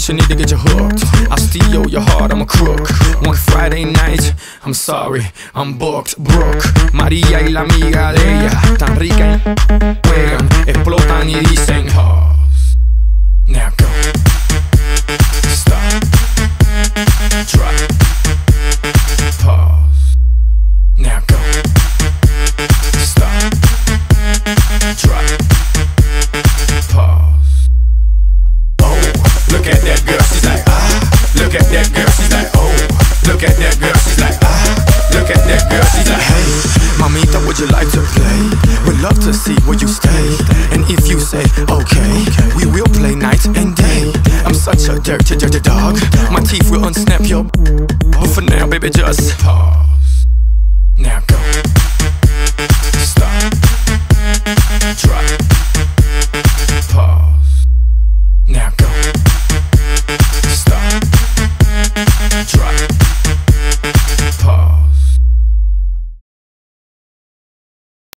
bitch, I need to get you hooked. I'll steal your heart, I'm a crook. One Friday night, I'm sorry, I'm booked. Brooke, María y la amiga de ella, tan rica y juegan, explotan y dicen pause. Now go. Stop. Drop. Pause. Now go. Stop. Drop. Pause. Oh, look at that girl, she's like ah. Look at that girl, she's like oh. Look at that girl, she's like ah. Look at that girl, she's like hey, mamita, would you like to play? Would love to see where you stay. And if you say okay, we will play night and day. I'm such a dirty, dirty dog. My teeth will unsnap your but for now, baby, just pause.